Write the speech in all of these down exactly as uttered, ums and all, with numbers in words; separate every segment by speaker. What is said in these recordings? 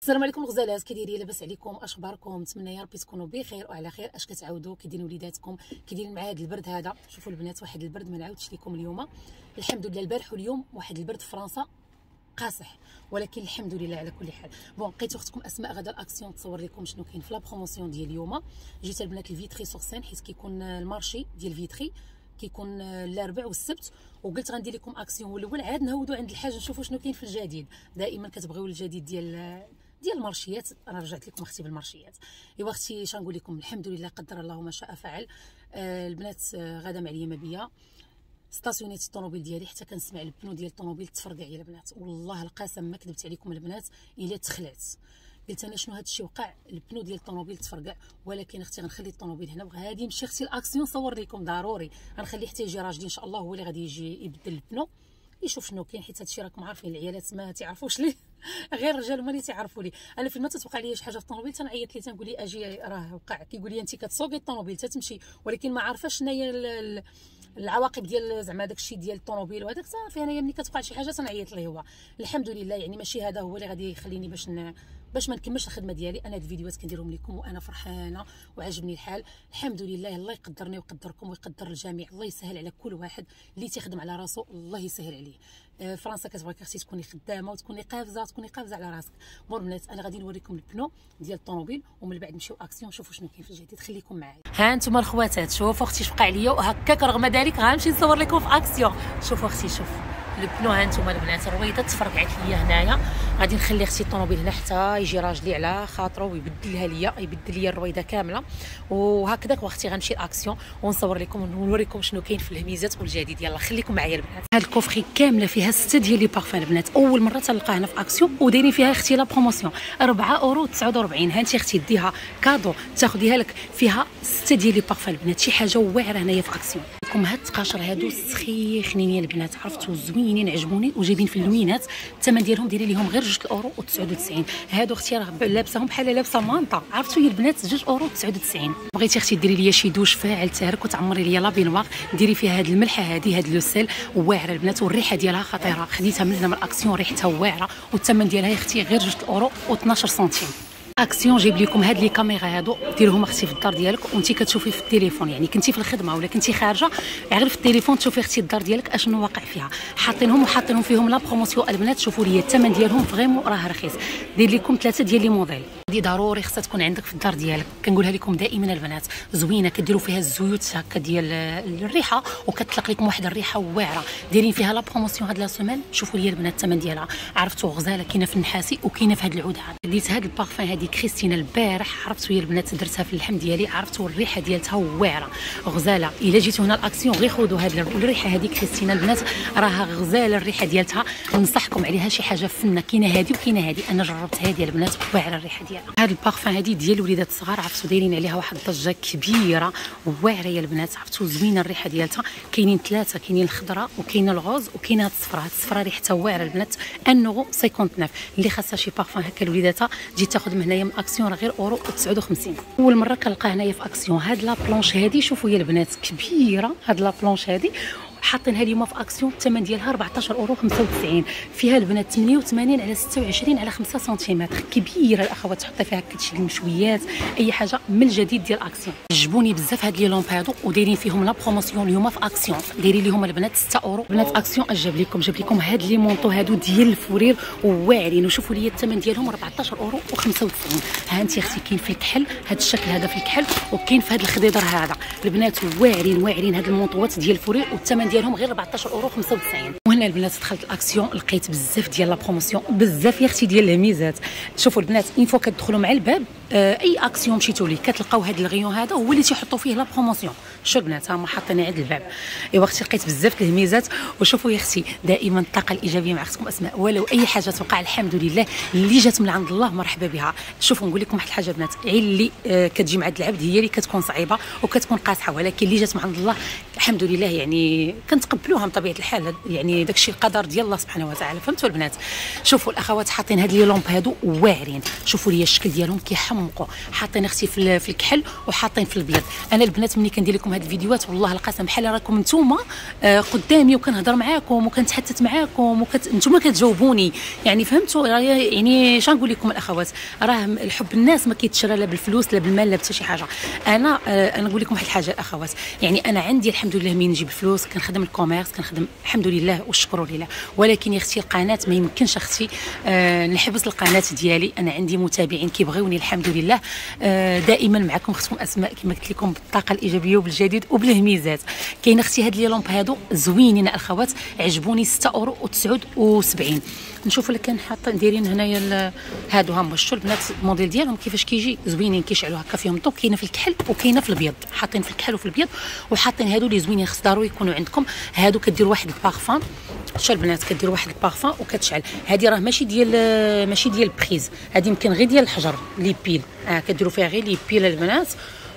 Speaker 1: السلام عليكم الغزالات، كي دايرين؟ لاباس عليكم؟ اخباركم؟ نتمنى يا ربي تكونوا بخير وعلى خير. اش كتعاودوا؟ كي دايرين وليداتكم؟ كي دايرين مع هذا البرد هذا؟ شوفوا البنات، واحد البرد ما نعاودش لكم اليوم. الحمد لله البارح واليوم واحد البرد في فرنسا قاصح، ولكن الحمد لله على كل حال. بون لقيت اختكم اسماء غدا الاكسيون تصور لكم شنو كاين في لا بروموسيون ديال اليوم. جيت البنات الفيتري سور سين حيت كيكون المارشي ديال الفيتري كيكون الاربع والسبت، وقلت غندير لكم اكسيون الاول عاد نهودوا عند الحاج نشوفوا شنو كاين في الجديد. دائما كتبغيو الجديد ديال ديال المارشيات، انا رجعت لكم اختي بالمارشيات. ايوا اختي شنقول لكم، الحمد لله قدر الله ما شاء فعل. آه البنات آه غاده معليمه بيا، ستاسيونيت الطوموبيل ديالي حتى كنسمع البنو ديال الطوموبيل تفرقع يا البنات. والله القسم ما كذبت عليكم البنات الا تخلعت. قلت انا شنو هذا الشيء وقع، البنو ديال الطوموبيل تفرقع. ولكن اختي غنخلي الطوموبيل هنا، غادي نمشي اختي الاكسيون نصور لكم ضروري. غنخلي حتى يجي راجلي ان شاء الله هو اللي غادي يجي يبدل البنو يشوف شنو كاين، حيت هادشي راكم عارفين العيالات ما تعرفوش ليه غير الرجال هما اللي تعرفوا لي. انا فين ما تتوقع لي شي حاجه في الطوموبيل تنعيط ليه، تنقول لي اجي راه وقع. كيقول لي انت كتسوقي الطوموبيل تتمشي، ولكن ما عارفاش شناهي العواقب ديال زعما داك الشيء ديال الطوموبيل وهذاك. صافي انايا ملي كتوقع شي حاجه تنعيط ليه هو. الحمد لله يعني ماشي هذا هو اللي غادي يخليني باش ن... باش ما نكملش الخدمه ديالي. انا هاد الفيديوهات كنديرهم لكم وانا فرحانه وعجبني الحال. الحمد لله، الله يقدرني ويقدركم ويقدر الجميع. الله يسهل على كل واحد اللي تيخدم على راسو، الله يسهل عليه. آه فرنسا كتبغيك اختي تكوني خدامه وتكوني قافزه، تكوني قافزه على راسك. بون البنات انا غادي نوريكم البنو ديال الطوموبيل ومن بعد نمشيو اكسيون نشوفوا شنو كاين في الجديد. خليكم معايا. ها انتم الخواتات، شوفوا اختي شفقع عليا وهكاك رغم ذلك غنمشي نصور لكم في اكسيون. شوفوا اختي، شوف البنو ها انتم البنات، الرويضه تفرقعت ليا هنايا. غادي نخلي اختي الطوموبيل هنا حتى يجي راجلي على خاطرو ويبدلها ليا، يبدل ليا الرويضه كامله. وهكذاك واختي غنمشي الاكسيون ونصور لكم ونوريكم شنو كاين في الهميزات والجديد. يلا خليكم معايا البنات. هاد الكوفري كامله فيها سته ديال لي بارفان البنات، اول مره تلقاها هنا في اكسيون، ودايرين فيها اختي لا بروموسيون أربعة اورو تسعة وأربعين. ها انت اختي ديها كادو تاخذيها لك فيها سته ديال لي بارفان البنات، شي حاجه واعره هنايا في اكسيون. لكم هاد التقاشر هادو سخيخنين يا البنات، عرفتوا زوينين عجبوني وجايبين في اللوينات. الثمن ديالهم دايرين ليهم غير جوج اورو وتسعة وتسعين. هادو اختي راه لابساهم بحال لابسه مانطا، عرفتوا يا البنات جوج اورو تسعة وتسعين. بغيتي اختي ديري ليا شي دوش فاعل تارك وتعمري ليا لا بينوار، ديري فيها هاد الملحه هادي، هاد لو سيل واعره البنات، والريحه ديالها خطيره. خديتها من هنا من الاكسيون، ريحتها واعره، والثمن ديالها يا اختي غير جوج اورو و12 سنتيم. اكسيون جايب لكم هاد لي كاميرا هادو، ديرهم اختي في الدار ديالك وانت كتشوفي في التليفون، يعني كنتي في الخدمه ولا كنتي خارجه غير في التليفون تشوفي اختي الدار ديالك اشنو واقع فيها. حاطينهم وحاطينهم فيهم لا بروموسيون البنات. شوفوا لي الثمن ديالهم فريمون راه رخيص. دير لكم ثلاثه ديال لي موديل، دي ضروري خصها تكون عندك في الدار ديالك. كنقولها لكم دائما البنات، زوينه كديروا فيها الزيوت هكا ديال الريحه وكتطلق لكم واحد الريحه واعره. دايرين فيها لا بروموسيون هاد لا سيمين. شوفوا لي البنات الثمن ديالها، عرفتوا غزاله كاينه في النحاسي وكاينه في هاد العود هذا. ديت هاد البارفان هادي كريستينا البارح، عرفتوا يا البنات درتها في اللحم ديالي، عرفتوا الريحه ديالتها واعره غزاله. الا جيتوا هنا الاكسيون غير خذوا هاد الريحه هذه كريستينا البنات، راها غزاله الريحه ديالتها. ننصحكم عليها شي حاجه فنه، كاينه هذه وكاينه هذه، انا جربتها هذه البنات واعره الريحه ديالها. هاد البارفان هذه ديال الوليدات الصغار، عرفتوا دايرين عليها واحد الضجه كبيره واعره يا البنات، عرفتوا زوينه الريحه ديالتها. كاينين ثلاثه، كاينين الخضراء وكاينه الغوز وكاينه هاد الصفراء. هاد الصفراء ريحتها واعره البنات، انغو خمسة وخمسين. اللي خاصها شي بارفان هكا لوليداتها تجي تاخذ من هنايا من اكسيون راه غير اورو تسعة وخمسين. اول مره كنلقاها هنايا في اكسيون. هاد لا بلونش هادي شوفوا يا البنات كبيره، هاد لا بلونش هادي حاطينها اليوم في اكسيون، الثمن ديالها أربعطاش اورو خمسة وتسعين. فيها البنات ثمانية وثمانين على ستة وعشرين على خمسة سنتيمتر، كبيره الاخوات. تحطي فيها كتشي المشويات اي حاجه من الجديد ديال اكسيون. عجبوني بزاف هاد لي لومب هادو ودايرين فيهم لا بروموسيون اليوم في اكسيون. دايرين ليهم البنات ستة اورو. بنات اكسيون اش جاب لكم؟ جاب لكم هاد لي مونطو هادو ديال الفورير واعرين، وشوفوا لي الثمن ديالهم أربعطاش اورو وخمسة وتسعين. ها انت اختي كاين في الكحل هاد الشكل هذا في الكحل، وكاين في هاد الخضيضر هذا البنات واعرين واعرين. هاد المونطوات ديال الفورير والثمن ديالهم غير أربعطاش اورو خمسة وتسعين. وهنا البنات دخلت الاكسيون لقيت بزاف ديال لا بروموسيون، بزاف يا اختي ديال الميزات. شوفوا البنات اين فوا كتدخلوا مع الباب آه اي اكسيون مشيتوا ليه كتلقاو هذا الغيون هذا هو اللي تيحطوا فيه لا بروموسيون. شو البنات هما حاطينها عند الباب. ايوا اختي لقيت بزاف الميزات. وشوفوا يا اختي دائما الطاقه الايجابيه مع اختكم اسماء، ولو اي حاجه توقع الحمد لله اللي جات من عند الله مرحبا بها. شوفوا نقول لكم واحد الحاجه البنات، عين اللي آه كتجي مع العبد هي اللي كتكون صعيبه وكتكون قاصحه، ولكن اللي جات من عند الله الحمد لله يعني كنتقبلوها بطبيعه الحال. يعني داكشي القدر ديال الله سبحانه وتعالى. فهمتوا البنات؟ شوفوا الاخوات حاطين هاد لي لومب هادو واعرين، شوفوا لي الشكل ديالهم كيحمقوا، حاطين اختي في, في الكحل وحاطين في البيض. انا البنات ملي كندير لكم هاد الفيديوهات والله القسم بحال راكم نتوما آه قدامي وكنهضر معاكم وكنتحدث معاكم وكت... نتوما كتجاوبوني، يعني فهمتوا؟ يعني اش نقول لكم الاخوات، راه الحب الناس ما كيتشرى لا بالفلوس لا بالمال لا حتى شي حاجه. انا آه انا نقول لكم واحد الحاجه الاخوات، يعني انا عندي الحمد لله منين نجيب الفلوس كنخدم الكوميرس، كنخدم الحمد لله والشكر لله، ولكن يا اختي القناه ما يمكنش اختي آه نحبس القناه ديالي. انا عندي متابعين كيبغيوني الحمد لله، آه دائما معكم اختكم اسماء كما قلت لكم بالطاقه الايجابيه وبالجديد وبالهميزات. كاين اختي هاد لي لومب هادو زوينين الاخوات، عجبوني ستة اورو وتسعة وسبعين. نشوفوا اللي كان حاطين دايرين هنايا هادو هما، شفتوا البنات الموديل ديالهم كيفاش كيجي زوينين، كيشعلوا هكا فيهم الضوء. كاينه في الكحل وكاينه في الابيض، حاطين في الكحل وفي الابيض، وحاطين هادو اللي زوينين خص ضروري يكونوا عندكم. هادو كديروا واحد البارفان، شتو البنات كديروا واحد البارفان وكتشعل. هذه راه ماشي ديال ماشي ديال البريز، هذه يمكن غير ديال الحجر لي بيل، اه كديروا فيها غير لي بيل البنات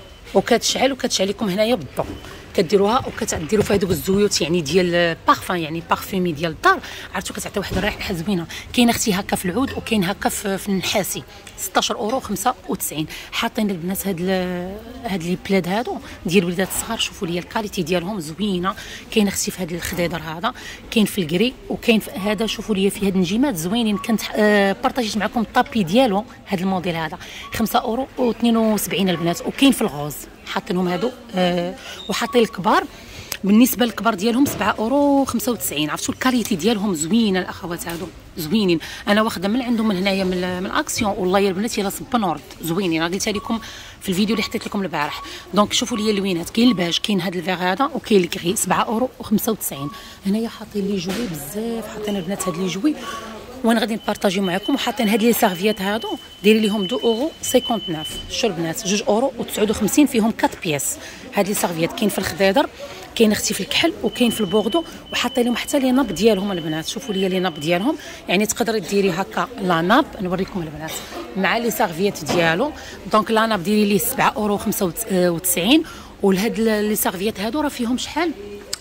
Speaker 1: وكتشعل وكتشعل لكم هنايا بالضوء. كديروها وكتديروا فيها دوك الزيوت يعني ديال بارفان، يعني بارفيمي ديال الدار، عرفتوا كتعطي واحد الريحه زوينه. كاين اختي هكا في العود وكاين هكا في, في النحاسي ستة عشر اورو خمسة وتسعين. حاطين البنات هاد هاد لي بلاد هادو ديال الوليدات الصغار، شوفوا لي الكاليتي ديالهم زوينه. كاين اختي في هاد الخضيضر هذا، كاين في الكري وكاين في هذا، شوفوا لي في هاد النجيمات زوينين. كنت آه بارطاجيت معكم الطابي ديالو هاد الموديل هذا خمسة اورو واثنين وسبعين البنات. وكاين في الغوز حاطينهم هادو آه وحاطين الكبار. بالنسبه للكبار ديالهم سبعة اورو خمسة وتسعين. عرفتوا الكاليتي ديالهم زوينه الاخوات هادو زوينين. انا واخده من عندهم من هنايا من, من اكسيون والله يا البنات يلا صب نورد زوينين، راه قلتها لكم في الفيديو اللي حطيت لكم البارح. دونك شوفوا لي اللوينات، كاين الباج، كاين هذا الفيغ هذا وكاين الكري سبعة اورو وخمسة وتسعين. هنايا حاطين لي جوي بزاف، حاطين البنات هاد لي جوي وانا غادي نبارطاجيو معكم. وحاطين هاد لي سيرفيات هادو دايرين ليهم اثنين اورو خمسة وخمسين. شو البنات جوج اورو وتسعة وخمسين فيهم أربعة بياس. هاد لي سيرفيات كاين في الخضيضر، كاين اختي في الكحل وكاين في البوردو، وحاطين لهم حتى لي ناب ديالهم البنات. شوفوا لي لي ناب ديالهم، يعني تقدري ديري هكا لا ناب نوريكم البنات مع لي سيرفيات ديالو. دونك لا ناب ديري ليه سبعة اورو خمسة وتسعين. ولهاد لي سيرفيات هادو راه فيهم شحال؟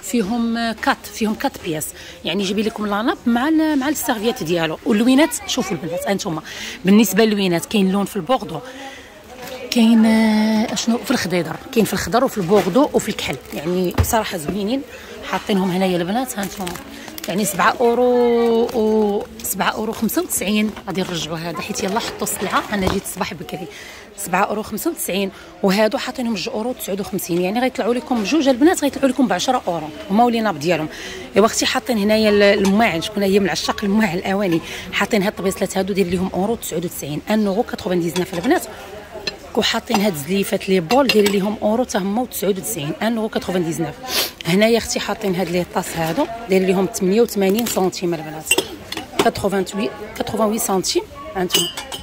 Speaker 1: فيهم كات فيهم كات بياس، يعني جيبي لكم لاناب مع مع السيرفيات ديالو. واللوينات شوفوا البنات انتم بالنسبه للوينات، كاين لون في البوردو، كاين اشنو في الخضيضر، كاين في الخضر وفي البوردو وفي الكحل، يعني صراحه زوينين. حاطينهم هنايا البنات هانتوما، يعني سبعة اورو و سبعة اورو خمسة وتسعين. غادي نرجعوا هذا حيت يلا حطوا السلعه، انا جيت الصباح بكري سبعة اورو خمسة وتسعين. وهادو حاطينهم جوج اورو تسعة وخمسين، يعني غيطلعوا لكم بجوج البنات غيطلعوا لكم ب عشرة اورو. هما وليناب ديالهم. ايوا اختي حاطين هنايا الماعن، شكون هي من عشاق الماعن الاواني، حاطين هاد الطبيصلات هادو داير لهم اورو تسعة وتسعين ان اورو تسعة وتسعين البنات. وحاطين هاد الزليفات لي بول داير ليهم اورو حتى هما تسعة وتسعين ان اورو تسعة وتسعين. هنايا اختي حاطين هاد لي طاس هادو داير ليهم ثمانية وثمانين سنتيم البنات، ثمانية وثمانين ثمانية سنتيم. هانتوما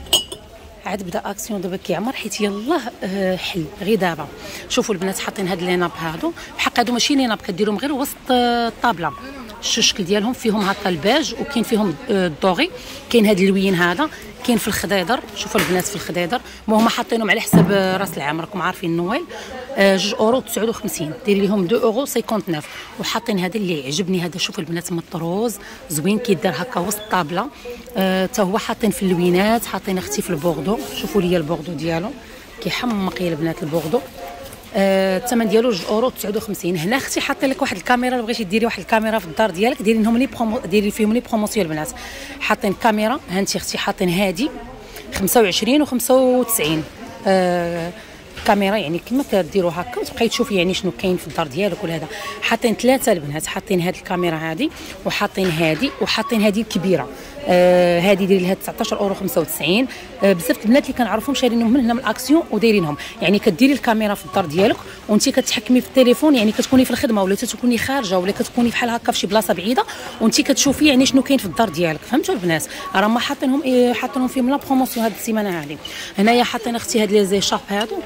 Speaker 1: عاد بدا اكسيون دابا كيعمر حيت يلاه حل غير دابا. شوفوا البنات حاطين هاد لي ناب هادو، بحق هادو ماشي لي ناب كديرهم غير وسط الطابله. شو الشكل ديالهم؟ فيهم هكا الباج وكاين فيهم الدوغي، كاين هاد اللوين هذا، كاين في الخضيضر. شوفوا البنات في الخضيضر هما حاطينهم على حساب راس العام، راكم عارفين النويل جوج اورو تسعة وخمسين، داير ليهم اثنين اورو تسعة وخمسين. وحاطين هذا اللي عجبني هذا، شوفوا البنات مطروز زوين كيدار هكا وسط الطابله حتى أه هو. حاطين في اللوينات، حاطين اختي في البوردو، شوفوا لي البوردو ديالو كيحمق يا البنات البوردو. الثمن آه ديالو جوج اورو تسعة وخمسين. هنا اختي حاطين لك واحد الكاميرا، بغيتي ديري واحد الكاميرا في الدار ديالك ديري لهم لي برومو، ديري فيهم لي بروموسيون البنات. حاطين كاميرا هانتي اختي، حاطين هادي خمسة وعشرين و خمسة وتسعين آه كاميرا، يعني كما كديروا هكا وتبقاي تشوفي يعني شنو كاين في الدار ديالك ولا هذا. حاطين ثلاثه البنات، حاطين هاد الكاميرا هادي وحاطين هادي وحاطين هادي الكبيره. آه هادي داير لها تسعطاش اورو خمسة وتسعين. آه بزاف البنات اللي كنعرفهم شارينهم من هنا من الاكسيون ودايرينهم، يعني كديري الكاميرا في الدار ديالك وانت كتحكمي في التليفون، يعني كتكوني في الخدمه ولا تكوني خارجه ولا كتكوني بحال هكا في شي بلاصه بعيده وانت كتشوفي يعني شنو كاين في الدار ديالك. فهمتوا البنات؟ راه ما حاطينهم إيه حاطينهم فيهم لا بروموسيون هاد السيمانه هادي. هنايا حاطين اختي هاد لي زي شارب هادو،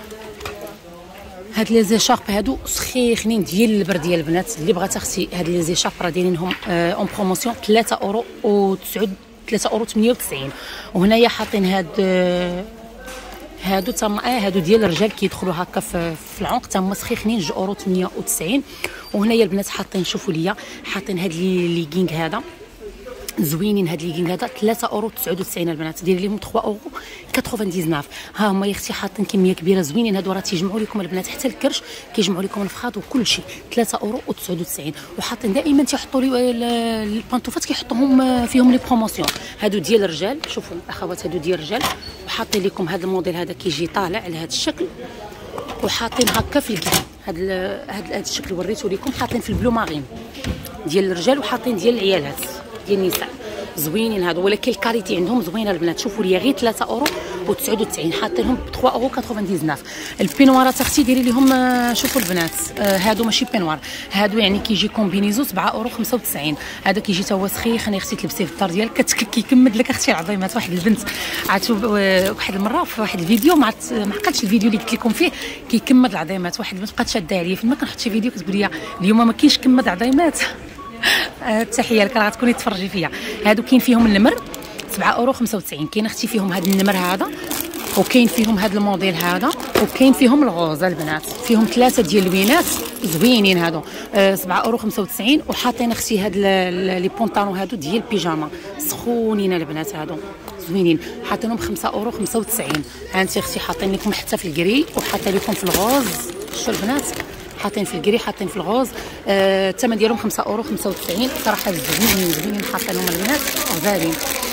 Speaker 1: هاد لي زي شارب هادو سخيخنين ديال البرد ديال البنات. اللي بغات اختي هاد لي زي شارب راه دايرينهم آه اون بروموسيون ثلاثة اورو و تسعة ثلاثة اورو ثمانية وتسعين. وهنايا حاطين هاد آه هادو تما اه هادو ديال الرجال كيدخلوا هكا في, في العنق تما سخيخنين جوج اورو ثمانية وتسعين. وهنايا البنات حاطين شوفوا ليا حاطين هاد لي كينغ هذا زوينين. هاد لي كينغ هذا ثلاثة اورو تسعة وتسعين البنات، دير لهم ثلاثة اورو تسعة وتسعين. ها هما يا اختي حاطين كميه كبيره زوينين. هادو راه تيجمعوا لكم البنات حتى الكرش، كيجمعوا لكم الفخاذ وكل شيء. ثلاثة اورو تسعة وتسعين. وحاطين دائما تيحطوا لي البانطوفات كيحطوهم فيهم لي بروموسيون. هادو ديال الرجال شوفوا اخوات، هادو ديال الرجال وحاطين لكم هذا الموديل هذا كيجي طالع على هذا الشكل، وحاطين هكا في الكعب هذا هذا الشكل وريته لكم. حاطين في البلو مارين ديال الرجال وحاطين ديال العيالات ديال النساء زوينين هادو، ولكن الكاليتي عندهم زوينه البنات. شوفوا لي غير ثلاثة اورو وتسعة وتسعين حاطينهم ب ثلاثة اورو تسعة وتسعين. البينوارات اختي ديري لهم شوفوا البنات آه هادو ماشي بينوار، هادو يعني كيجي كومبينيزو سبعة اورو خمسة وتسعين. هذا كيجي تا هو سخيخ اختي تلبسيه في الدار ديالك كيكمد لك اختي العظيمات. واحد البنت عرفتو واحد المره في واحد الفيديو ما ما عقلتش الفيديو اللي قلت لكم فيه كيكمد العظيمات، واحد البنت بقات شاده عليا فين ما كنحط شي فيديو كتقول لي اليوم ما كاينش كمد عظيمات. التحيه لك راه تكوني تفرجي فيها. هادو كاين فيهم النمر سبعة اورو خمسة وتسعين. كاين اختي فيهم هذا النمر هذا، وكاين فيهم هذا الموديل هذا، وكاين فيهم الغوز البنات. فيهم ثلاثه ديال اللوينات زوينين هادو أه سبعة اورو خمسة وتسعين. وحاطين اختي هاد لي بونطالون هادو ديال البيجاما سخونين البنات هادو زوينين، حاطينهم خمسة اورو خمسة وتسعين. ها انت اختي حاطين لكم حتى في الكري وحاطين لكم في الغوز. شو البنات حاطين في الكري حاطين في الغوز الثمن آه ديالهم خمسة اورو خمسة وتسعين. صراحه زوينين زوينين حاطينهم البنات غزالين.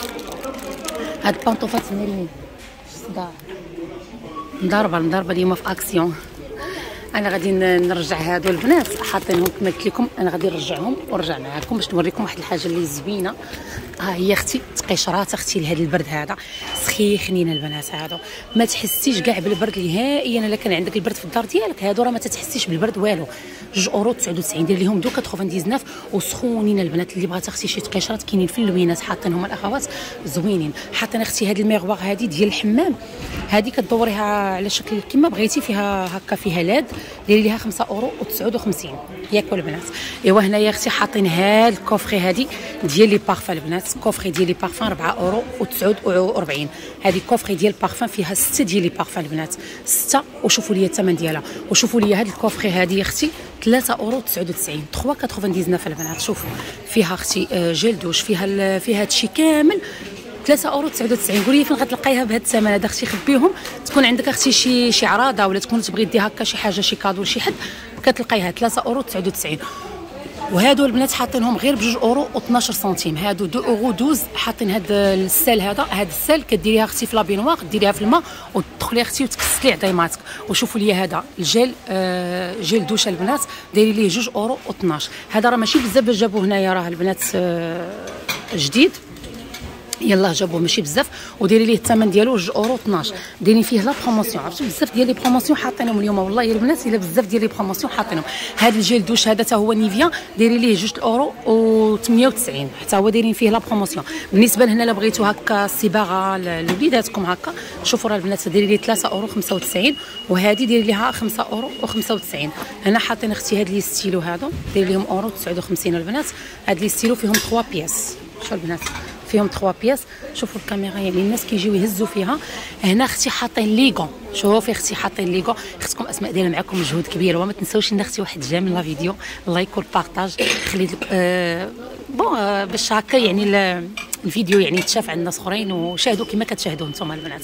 Speaker 1: هاد البانطوفات زوينين صداع مضاربه مضاربه اليوم في اكسيون. انا غادي نرجع هادو البنات حاطينهم كما قلت لكم، انا غادي نرجعهم ونرجع معاكم باش نوريكم واحد الحاجه اللي زوينه. ها هي اختي تقشرات اختي لهذا البرد هذا سخيخنين البنات. هادو ما تحسيش كاع بالبرد نهائيا الا كان عندك البرد في الدار ديالك. هادو راه ما تتحسيش بالبرد والو. جوج اورو تسعة وتسعين دير لهم دو تسعة وتسعين وسخونين البنات. اللي بغات اختي شي تقشرات كاينين في اللوينات حاطينهم الاخوات زوينين. حاطين اختي هاد الميغواغ هادي ديال الحمام، هادي كدوريها على شكل كما بغيتي، فيها هكا فيها لاد، ديري ليها خمسة اورو وتسعة وخمسين ياك البنات. ايوا هنايا اختي حاطين هاد الكوفري هادي ديال لي بارفان البنات. كوفري ديال لي بارفان أربعة اورو وتسعة وأربعين. هذه كوفري ديال البارفان فيها ستة ديال لي بارفان البنات ستة. وشوفوا لي الثمن ديالها. وشوفوا لي هذه الكوفري هذه يا اختي ثلاثة اورو تسعة وتسعين ثلاثة تسعة وتسعين البنات. شوفوا فيها اختي جيل دوش، فيها فيها هادشي كامل ثلاثة اورو تسعة وتسعين. قولي فين غتلقايها بهذا الثمن هذا اختي؟ خبيهم تكون عندك اختي شي شي عراضه ولا تكون تبغي دير هكا شي حاجه شي كادو لشي حد كتلقايها ثلاثة اورو تسعة وتسعين. وهادو البنات حاطينهم غير بجوج اورو و12 سنتيم. هادو دو اورو دوز. حاطين هاد السال هذا، هاد السال كديريها اختي في لابينواغ ديريها في الماء وتدخلي اختي وتكسلي عظيماتك. وشوفوا لي هذا الجيل آه جيل دوش البنات دايرين ليه جوج اورو و12. هذا راه ماشي بزاف باش جابوه هنايا، راه البنات آه جديد يلاه جابوه ماشي بزاف. وديري ليه الثمن ديالو جوج اورو اثناش. دايرين فيه لا بروموسيون، عرفتوا بزاف ديال لي بروموسيون حاطينهم اليوم والله يا البنات الا بزاف ديال لي بروموسيون حاطينهم. هذا الجيل دوش هذا حتى هو نيفيا دايرين ليه جوج اورو و ثمانية وتسعين حتى هو دايرين فيه لا بروموسيون. بالنسبه لهنا الا بغيتو هكا صباغه لوليداتكم هكا شوفوا راه البنات دايرين ليه ثلاثة اورو خمسة وتسعين. وهذه دايرين ليها خمسة اورو وخمسة وتسعين. هنا حاطين اختي هاد لي ستيلو هذا داير ليهم اورو تسعة وخمسين البنات. هاد لي ستيلو فيهم ثلاثة بياس. شوفوا البنات فيهم ثلاثة بياس. شوفوا الكاميرا يعني الناس كيجيو يهزوا فيها. هنا اختي حاطين ليغون، شوفي اختي حاطين ليغون. اختكم اسماء دايره معكم مجهود كبير. وما تنساوش ان اختي واحد جام لا فيديو لايك والبارطاج خليت لك آه بون آه باش هكا يعني الفيديو يعني يتشاف عند الناس اخرين وشاهدوا كما كتشاهدوا نتوما البنات.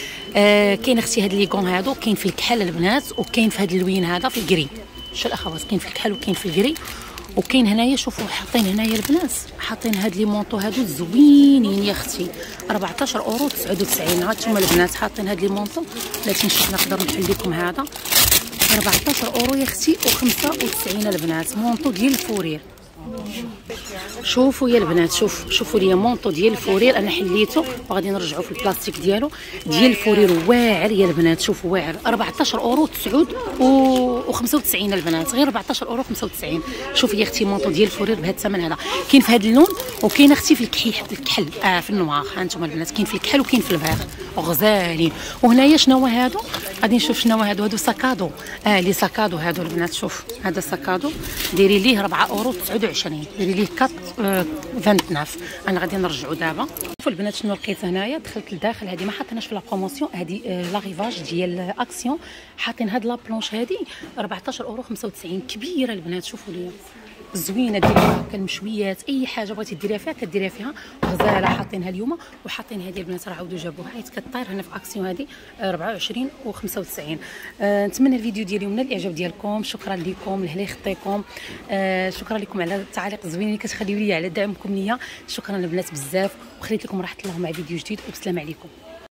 Speaker 1: آه كاين اختي هاد ليغون هادو كاين في الكحل البنات وكاين في هاد اللوين هذا في الكري. شو الاخوات كاين في الكحل وكاين في الكري. وكاين هنايا شوفوا حاطين هنايا البنات حاطين هاد لي مونطو هادو زوينين يا اختي أربعطاش اورو تسعة وتسعين. هانتوما البنات حاطين هاد لي مونطو لا تنشوف نقدر نحل لكم هذا أربعطاش اورو يا اختي وخمسة وتسعين البنات. مونطو ديال الفورير. شوفوا يا البنات شوف شوفوا لي مونطو ديال الفورير انا حليته وغادي نرجعوا في البلاستيك ديالو ديال الفورير واعر يا البنات. شوفوا واعر أربعطاش اورو تسعة وخمسة وتسعين البنات غير أربعطاش اورو خمسة وتسعين. شوفي يا اختي مونطو ديال الفورير بهذا الثمن هذا. كاين في هذا اللون وكاين اختي في الكحل الكحل اه في النوار. ها انتم البنات كاين في الكحل وكاين في الفيغ وغزالين. وهنايا شنو هو هادو غادي نشوف شنو هادو هادو ساكادو. اه لي ساكادو هادو البنات. شوف هذا ساكادو ديري ليه ربعة اورو تسعة وعشرين، ديري ليه أربعة تسعة وعشرين. انا غادي نرجعو دابا. شوفوا البنات شنو لقيت هنايا. دخلت لداخل، هذه ما حاطيناش في لا بروموسيون، هذه لا ريفاج ديال اكسيون. حاطين هاد لا بلونش هذه أربعطاش اورو خمسة وتسعين. كبيره البنات. شوفوا ليا زوينه، ديريها كالمشويات، اي حاجه بغيتي ديريها فيها كديريها فيها. غزاله حاطينها اليوم، وحاطين هذه البنات راه عاودوا جابوها حيت كطير هنا في اكسيون هذه أربعة وعشرين و خمسة وتسعين. أه نتمنى الفيديو ديالي من الاعجاب ديالكم. شكرا لكم لهلا خطيكم. أه شكرا لكم على التعاليق الزوينين اللي كتخليو لي، على دعمكم ليا. شكرا البنات بزاف، وخليت لكم راحه الله مع فيديو جديد، وبسلام عليكم.